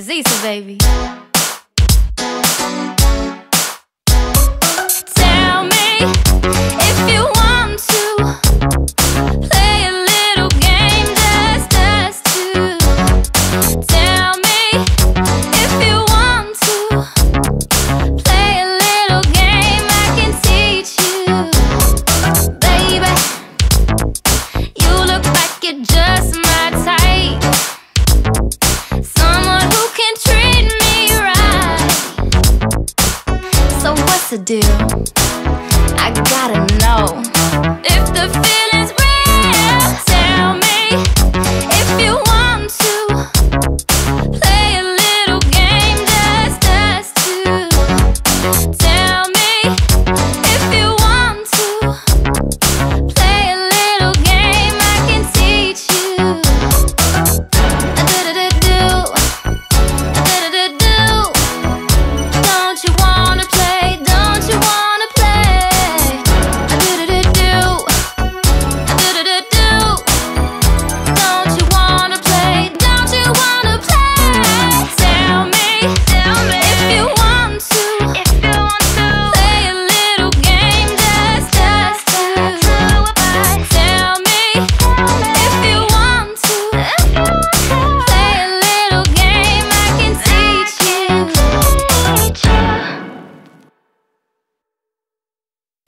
Zisa, baby. Tell me if you want to play a little game, just us two. Tell me if you want to play a little game I can teach you. Baby, you look like you're just my type, someone who can treat me right. So what's the deal? I gotta know if the feeling's